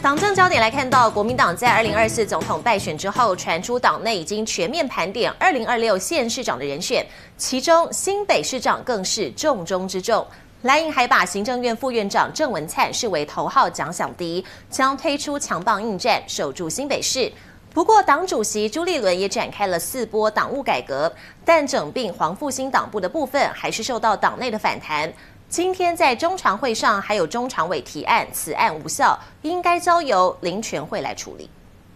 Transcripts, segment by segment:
党政焦点来看到，国民党在2024总统败选之后，传出党内已经全面盘点2026县市长的人选，其中新北市长更是重中之重。蓝营还把行政院副院长郑文灿视为头号假想敌，将推出强棒应战，守住新北市。不过，党主席朱立伦也展开了4波党务改革，但整并黄复兴党部的部分还是受到党内的反弹。今天在中常会上，还有中常委提案，此案无效，应该交由林全会来处理。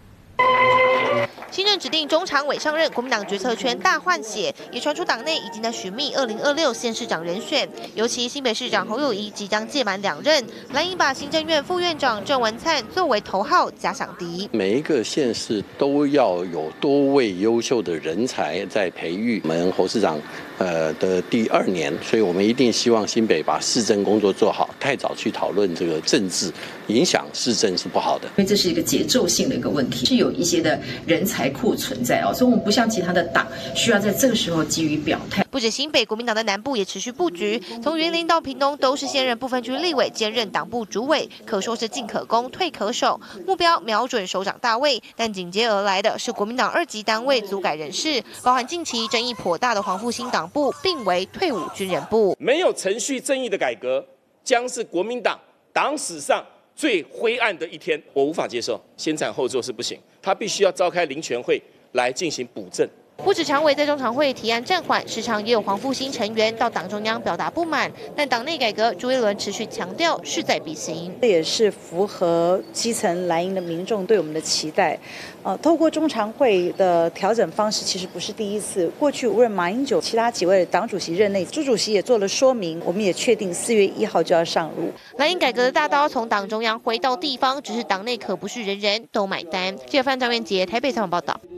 新任指定中常委上任，国民党决策圈大换血，也传出党内已经在寻觅2026县市长人选。尤其新北市长侯友宜即将届满2任，蓝营把行政院副院长郑文灿作为头号假想敌。 每一个县市都要有多位优秀的人才在培育。我们侯市长的第2年，所以我们一定希望新北把市政工作做好。太早去讨论这个政治，影响市政是不好的。 因为这是一个节奏性的一个问题，是有一些的人才库存在所以我们不像其他的党需要在这个时候急于表态。 不止新北，国民党的南部也持续布局，从云林到屏东都是现任不分区立委兼任党部主委，可说是进可攻，退可守，目标瞄准首长大位。但紧接而来的是国民党2级单位组改人事，包含近期争议颇大的黄复兴党部并为退伍军人部。 没有程序正义的改革，将是国民党党史上最灰暗的一天，我无法接受，先斩后奏是不行，他必须要召开林全会来进行补正。 不止常委在中常会提案暂缓，时常也有黄复兴成员到党中央表达不满，但党内改革朱一伦持续强调势在必行。 这也是符合基层蓝营的民众对我们的期待。透过中常会的调整方式，其实不是第一次。过去无论马英九、其他几位党主席任内，朱主席也做了说明，我们也确定4月1号就要上路。 蓝营改革的大刀从党中央回到地方，只是党内可不是人人都买单。记者范张元杰台北采访报道。